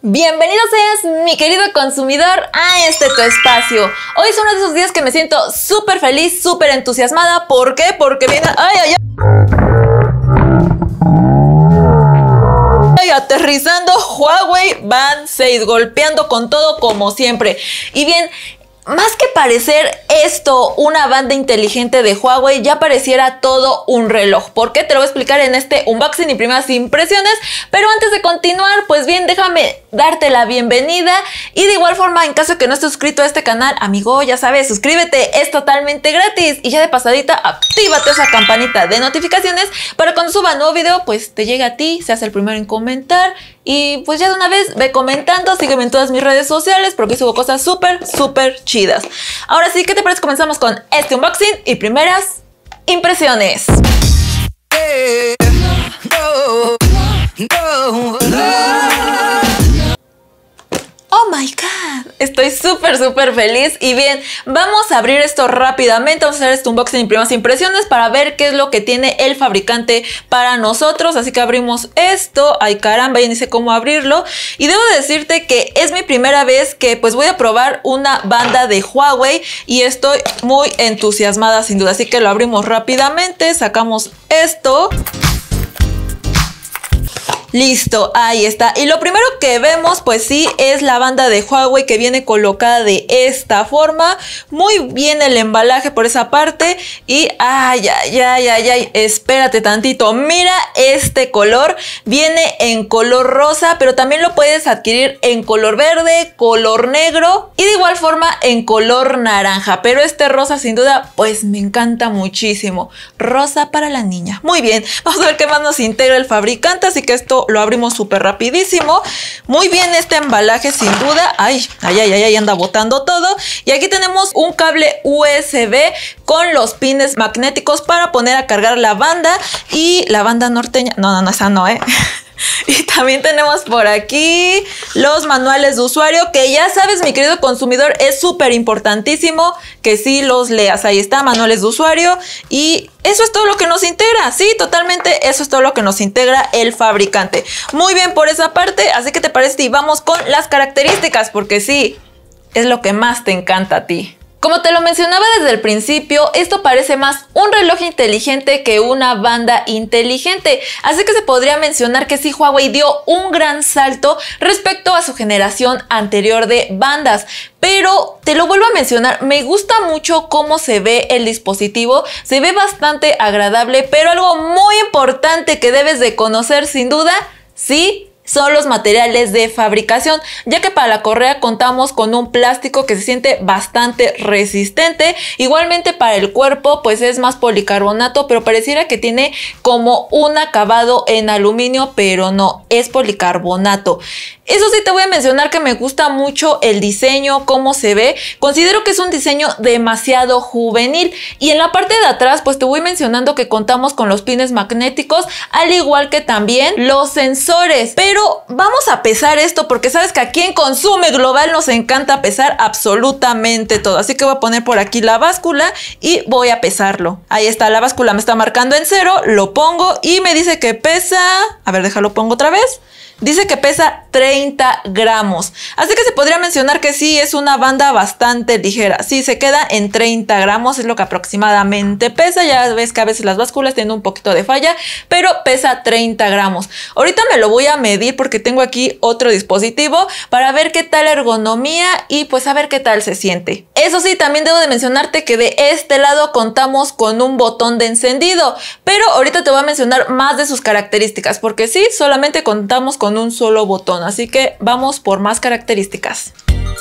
Bienvenido seas, mi querido consumidor, a este tu espacio. Hoy es uno de esos días que me siento súper feliz, súper entusiasmada. ¿Por qué? Porque viene... aterrizando Huawei Band 6, golpeando con todo como siempre. Y bien... más que parecer esto una banda inteligente de Huawei, ya pareciera todo un reloj. ¿Por qué? Te lo voy a explicar en este unboxing y primeras impresiones. Pero antes de continuar, pues bien, déjame darte la bienvenida. Y de igual forma, en caso de que no estés suscrito a este canal, amigo, ya sabes, suscríbete, es totalmente gratis. Y ya de pasadita, actívate esa campanita de notificaciones para cuando suba nuevo video, pues te llegue a ti, seas el primero en comentar. Y pues ya de una vez ve comentando, sígueme en todas mis redes sociales porque subo cosas súper chidas. Ahora sí, ¿qué te parece? Comenzamos con este unboxing y primeras impresiones. Oh my god, estoy súper feliz. Y bien, vamos a abrir esto rápidamente. Vamos a hacer este unboxing y primeras impresiones para ver qué es lo que tiene el fabricante para nosotros. Así que abrimos esto. Ay caramba, ya ni sé cómo abrirlo. Y debo decirte que es mi primera vez que pues voy a probar una banda de Huawei y estoy muy entusiasmada sin duda. Así que lo abrimos rápidamente, sacamos esto. Listo, ahí está. Y lo primero que vemos, pues sí, es la banda de Huawei que viene colocada de esta forma. Muy bien el embalaje por esa parte. Y, ay, espérate tantito. Mira este color. Viene en color rosa, pero también lo puedes adquirir en color verde, color negro y de igual forma en color naranja. Pero este rosa, sin duda, pues me encanta muchísimo. Rosa para la niña. Muy bien, vamos a ver qué más nos integra el fabricante. Así que esto lo abrimos súper rapidísimo. Muy bien este embalaje sin duda. Ay, anda botando todo. Y aquí tenemos un cable USB con los pines magnéticos para poner a cargar la banda. Y la banda norteña. No, esa no, Y también tenemos por aquí los manuales de usuario, que ya sabes, mi querido consumidor, es súper importantísimo que sí los leas. Ahí está, manuales de usuario. Y eso es todo lo que nos integra. Sí, totalmente, eso es todo lo que nos integra el fabricante. Muy bien por esa parte. Así que te parece si vamos con las características, porque sí, es lo que más te encanta a ti. Como te lo mencionaba desde el principio, esto parece más un reloj inteligente que una banda inteligente. Así que se podría mencionar que sí, Huawei dio un gran salto respecto a su generación anterior de bandas. Pero te lo vuelvo a mencionar, me gusta mucho cómo se ve el dispositivo. Se ve bastante agradable, pero algo muy importante que debes de conocer sin duda, sí, son los materiales de fabricación, ya que para la correa contamos con un plástico que se siente bastante resistente. Igualmente para el cuerpo pues es más policarbonato, pero pareciera que tiene como un acabado en aluminio, pero no, es policarbonato. Eso sí, te voy a mencionar que me gusta mucho el diseño, cómo se ve. Considero que es un diseño demasiado juvenil. Y en la parte de atrás pues te voy mencionando que contamos con los pines magnéticos, al igual que también los sensores. Pero vamos a pesar esto porque sabes que aquí en Consume Global nos encanta pesar absolutamente todo. Así que voy a poner por aquí la báscula y voy a pesarlo. Ahí está, la báscula me está marcando en 0, lo pongo y me dice que pesa... A ver, déjalo, pongo otra vez. Dice que pesa 30 gramos. Así que se podría mencionar que sí, es una banda bastante ligera. Sí, se queda en 30 gramos, es lo que aproximadamente pesa. Ya ves que a veces las básculas tienen un poquito de falla, pero pesa 30 gramos. Ahorita me lo voy a medir porque tengo aquí otro dispositivo para ver qué tal ergonomía y pues a ver qué tal se siente. Eso sí, también debo de mencionarte que de este lado contamos con un botón de encendido, pero ahorita te voy a mencionar más de sus características porque sí, solamente contamos con un solo botón, así que vamos por más características.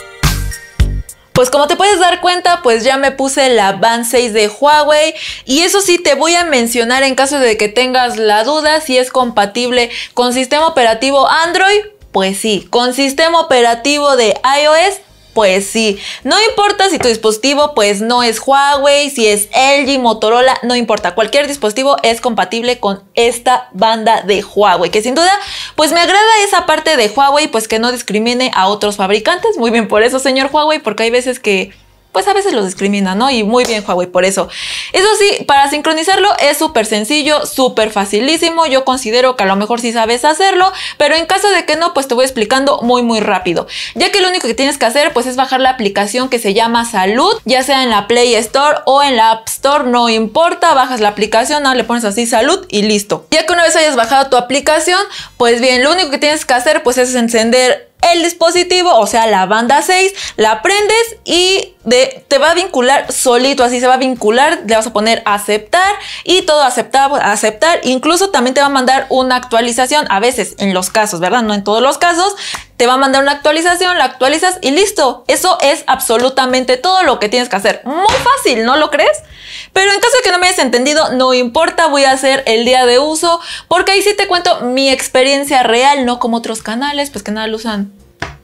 Pues como te puedes dar cuenta, pues ya me puse la Band 6 de Huawei y eso sí te voy a mencionar en caso de que tengas la duda si es compatible con sistema operativo Android. Pues sí, con sistema operativo de iOS. Pues sí, no importa si tu dispositivo pues no es Huawei, si es LG, Motorola, no importa, cualquier dispositivo es compatible con esta banda de Huawei, que sin duda pues me agrada esa parte de Huawei, pues que no discrimine a otros fabricantes. Muy bien por eso, señor Huawei, porque hay veces que pues a veces los discrimina, ¿no? Y muy bien Huawei por eso. Eso sí, para sincronizarlo es súper sencillo, súper facilísimo. Yo considero que a lo mejor sí sabes hacerlo, pero en caso de que no, pues te voy explicando muy rápido. Ya que lo único que tienes que hacer pues es bajar la aplicación que se llama Salud, ya sea en la Play Store o en la App Store, no importa, bajas la aplicación, ¿no? Le pones así Salud y listo. Ya que una vez hayas bajado tu aplicación, pues bien, lo único que tienes que hacer pues es encender el dispositivo, o sea la banda 6, la prendes y te va a vincular solito, así se va a vincular, le vas a poner aceptar y todo aceptar, incluso también te va a mandar una actualización, a veces en los casos, ¿verdad? No en todos los casos, te va a mandar una actualización, la actualizas y listo. Eso es absolutamente todo lo que tienes que hacer. Muy fácil, ¿no lo crees? Pero en caso de que no me hayas entendido, no importa, voy a hacer el día de uso, porque ahí sí te cuento mi experiencia real, no como otros canales, pues que nada lo usan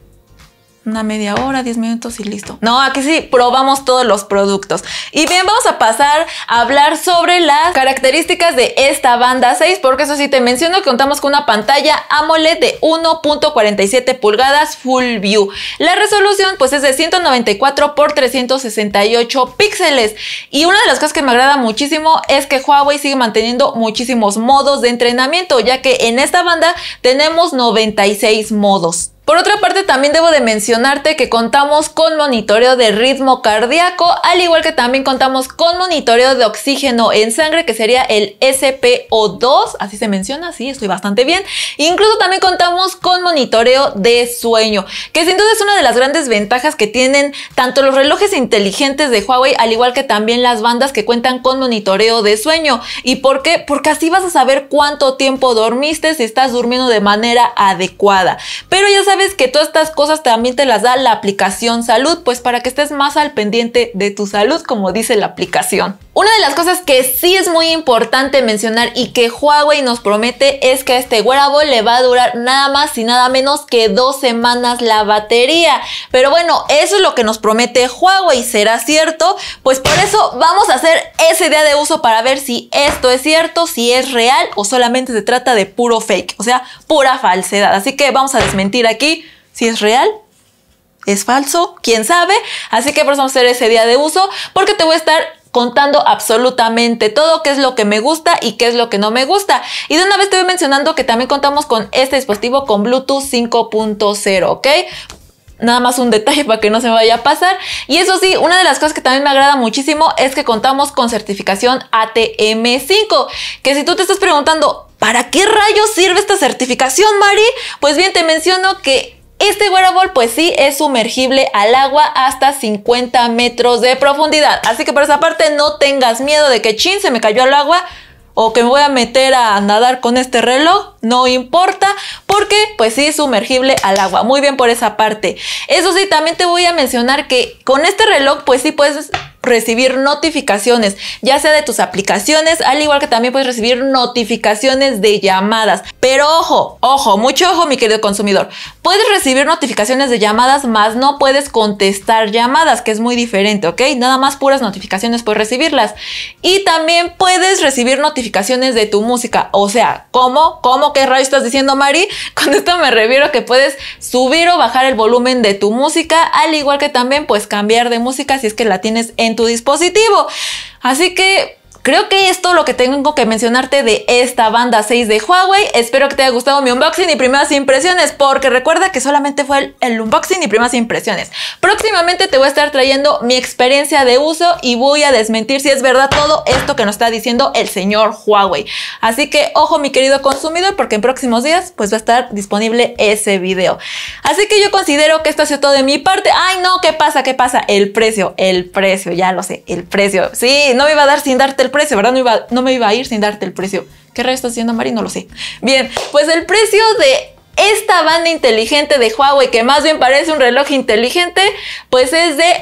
una media hora, 10 minutos y listo. No, aquí sí probamos todos los productos. Y bien, vamos a pasar a hablar sobre las características de esta banda 6, porque eso sí te menciono que contamos con una pantalla AMOLED de 1.47 pulgadas Full View. La resolución pues es de 194 por 368 píxeles. Y una de las cosas que me agrada muchísimo es que Huawei sigue manteniendo muchísimos modos de entrenamiento, ya que en esta banda tenemos 96 modos. Por otra parte, también debo de mencionarte que contamos con monitoreo de ritmo cardíaco, al igual que también contamos con monitoreo de oxígeno en sangre, que sería el SpO2, así se menciona, sí, estoy bastante bien. Incluso también contamos con monitoreo de sueño, que sin duda es una de las grandes ventajas que tienen tanto los relojes inteligentes de Huawei, al igual que también las bandas que cuentan con monitoreo de sueño. ¿Y por qué? Porque así vas a saber cuánto tiempo dormiste, si estás durmiendo de manera adecuada. Pero ya sabes que todas estas cosas también te las da la aplicación Salud, pues para que estés más al pendiente de tu salud, como dice la aplicación. Una de las cosas que sí es muy importante mencionar y que Huawei nos promete es que a este wearable le va a durar nada más y nada menos que 2 semanas la batería. Pero bueno, eso es lo que nos promete Huawei. ¿Será cierto? Pues por eso vamos a hacer ese día de uso para ver si esto es cierto, si es real o solamente se trata de puro fake, o sea, pura falsedad. Así que vamos a desmentir aquí si es real, es falso, quién sabe. Así que por eso vamos a hacer ese día de uso, porque te voy a estar contando absolutamente todo, qué es lo que me gusta y qué es lo que no me gusta. Y de una vez te voy mencionando que también contamos con este dispositivo con Bluetooth 5.0, ¿ok? Nada más un detalle para que no se me vaya a pasar. Y eso sí, una de las cosas que también me agrada muchísimo es que contamos con certificación ATM5, que si tú te estás preguntando ¿para qué rayos sirve esta certificación, Mari? Pues bien, te menciono que este wearable pues sí es sumergible al agua hasta 50 metros de profundidad. Así que por esa parte no tengas miedo de que chin, se me cayó al agua o que me voy a meter a nadar con este reloj. No importa, porque pues sí es sumergible al agua. Muy bien por esa parte. Eso sí, también te voy a mencionar que con este reloj pues sí puedes recibir notificaciones, ya sea de tus aplicaciones, al igual que también puedes recibir notificaciones de llamadas. Pero ojo, mucho ojo, mi querido consumidor. Puedes recibir notificaciones de llamadas, más no puedes contestar llamadas, que es muy diferente, ¿ok? Nada más puras notificaciones puedes recibirlas. Y también puedes recibir notificaciones de tu música. O sea, ¿cómo qué rayo estás diciendo, Mari? Con esto me refiero a que puedes subir o bajar el volumen de tu música, al igual que también puedes cambiar de música si es que la tienes en tu dispositivo. Así que creo que esto es lo que tengo que mencionarte de esta banda 6 de Huawei. Espero que te haya gustado mi unboxing y primeras impresiones, porque recuerda que solamente fue el unboxing y primeras impresiones. Próximamente te voy a estar trayendo mi experiencia de uso y voy a desmentir si es verdad todo esto que nos está diciendo el señor Huawei. Así que ojo, mi querido consumidor, porque en próximos días pues va a estar disponible ese video. Así que yo considero que esto ha sido todo de mi parte. Ay no, ¿qué pasa? El precio, ya lo sé, el precio. Sí, no me iba a dar sin darte el precio, ¿verdad? No me iba a ir sin darte el precio. ¿Qué rayos estás haciendo, Mari? No lo sé. Bien, pues el precio de esta banda inteligente de Huawei, que más bien parece un reloj inteligente, pues es de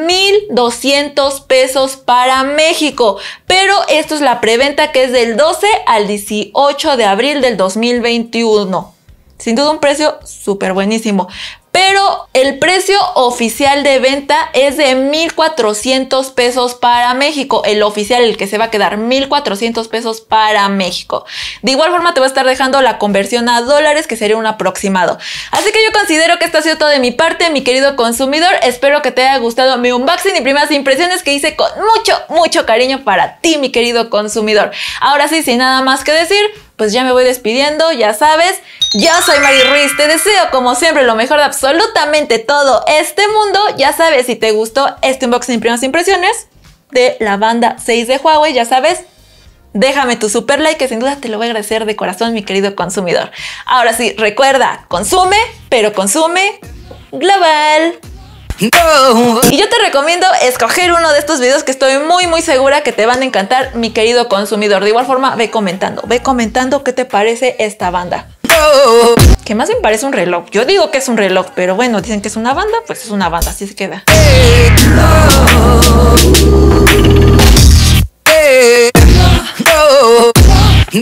1,200 pesos para México. Pero esto es la preventa, que es del 12 al 18 de abril del 2021. Sin duda un precio súper buenísimo. Pero el precio oficial de venta es de 1,400 pesos para México. El oficial, el que se va a quedar, 1,400 pesos para México. De igual forma te voy a estar dejando la conversión a dólares, que sería un aproximado. Así que yo considero que esto ha sido todo de mi parte, mi querido consumidor. Espero que te haya gustado mi unboxing y primeras impresiones que hice con mucho cariño para ti, mi querido consumidor. Ahora sí, sin nada más que decir, pues ya me voy despidiendo, ya sabes. Yo soy Mari Ruiz, te deseo como siempre lo mejor de absolutamente todo este mundo. Ya sabes, si te gustó este unboxing y primeras impresiones de la banda 6 de Huawei, ya sabes, déjame tu super like, que sin duda te lo voy a agradecer de corazón, mi querido consumidor. Ahora sí, recuerda, consume, pero consume global. Y yo te recomiendo escoger uno de estos videos que estoy muy segura que te van a encantar, mi querido consumidor. De igual forma, ve comentando qué te parece esta banda. Que más me parece un reloj. Yo digo que es un reloj, pero bueno, dicen que es una banda, pues es una banda, así se queda.